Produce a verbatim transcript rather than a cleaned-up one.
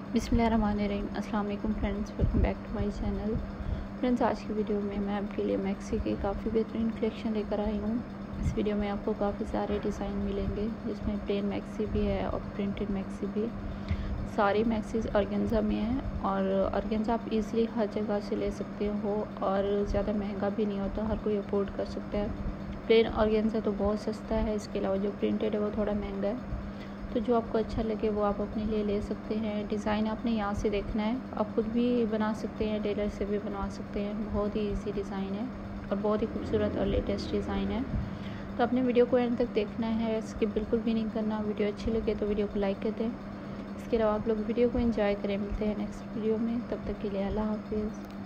बिस्मिल्लाहिर्रहमानिर्रहीम। अस्सलाम वालेकुम friends, welcome back to my channel. Friends, आज की वीडियो में मैं आपके लिए मैक्सी की काफ़ी बेहतरीन कलेक्शन लेकर आई हूँ। इस वीडियो में आपको काफ़ी सारे डिज़ाइन मिलेंगे, जिसमें प्लेन मैक्सी भी है और प्रिंटेड मैक्सी भी। सारी मैक्सीज ऑर्गेन्जा में है और ऑर्गेन्जा आप इजीली हर जगह से ले सकते हो और ज़्यादा महंगा भी नहीं होता, हर कोई अफोर्ड कर सकता है। प्लेन ऑर्गेन्जा तो बहुत सस्ता है, इसके अलावा जो प्रिंटेड है वो थोड़ा महंगा है। तो जो आपको अच्छा लगे वो आप अपने लिए ले सकते हैं। डिज़ाइन आपने यहाँ से देखना है, आप खुद भी बना सकते हैं, टेलर से भी बनवा सकते हैं। बहुत ही इजी डिज़ाइन है और बहुत ही खूबसूरत और लेटेस्ट डिज़ाइन है। तो अपने वीडियो को एंड तक देखना है, स्किप बिल्कुल भी नहीं करना। वीडियो अच्छी लगे तो वीडियो को लाइक कर दें। इसके अलावा आप लोग वीडियो को एंजॉय करें। मिलते हैं नेक्स्ट वीडियो में, तब तक के लिए अल्लाह हाफिज़।